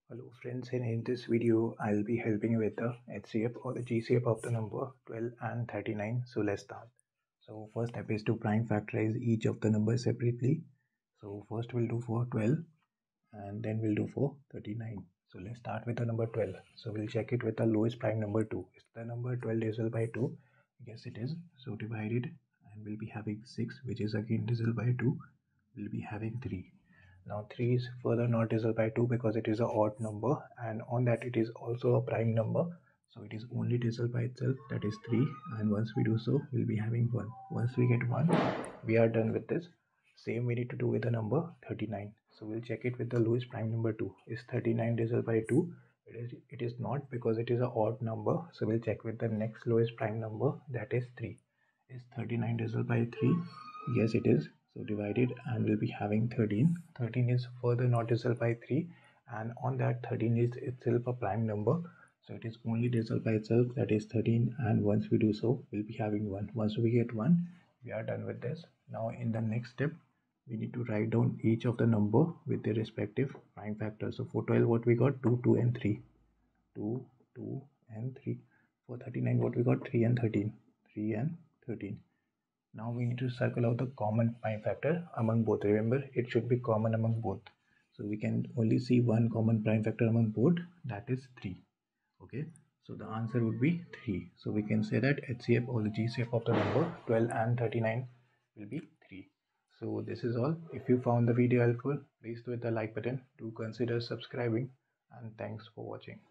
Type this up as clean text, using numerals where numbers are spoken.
Hello friends, and in this video I'll be helping you with the HCF or the GCF of the number 12 and 39. So let's start. So first step is to prime factorize each of the numbers separately. So first we'll do for 12 and then we'll do for 39. So let's start with the number 12. So we'll check it with the lowest prime number 2. Is the number 12 divisible by 2? Yes it is. So divided and we'll be having 6, which is again divisible by 2. We'll be having 3. Now 3 is further not divisible by 2 because it is an odd number, and on that it is also a prime number. So it is only divisible by itself, that is 3, and once we do so we'll be having 1. Once we get 1 we are done with this. Same we need to do with the number 39. So we'll check it with the lowest prime number 2. Is 39 divisible by 2? It is not because it is an odd number. So we'll check with the next lowest prime number, that is 3. Is 39 divisible by 3? Yes it is. So divided and we'll be having 13. 13 is further not divisible by 3, and on that 13 is itself a prime number. So it is only divisible by itself, that is 13, and once we do so we'll be having 1. Once we get 1 we are done with this. Now in the next step we need to write down each of the number with their respective prime factors. So for 12 what we got? 2, 2 and 3. 2, 2 and 3. For 39 what we got? 3 and 13. 3 and 13. Now we need to circle out the common prime factor among both. Remember, it should be common among both. So we can only see one common prime factor among both, that is 3. Okay, so the answer would be 3. So we can say that HCF or the GCF of the number 12 and 39 will be 3. So this is all. If you found the video helpful, please do hit the like button. Do consider subscribing, and thanks for watching.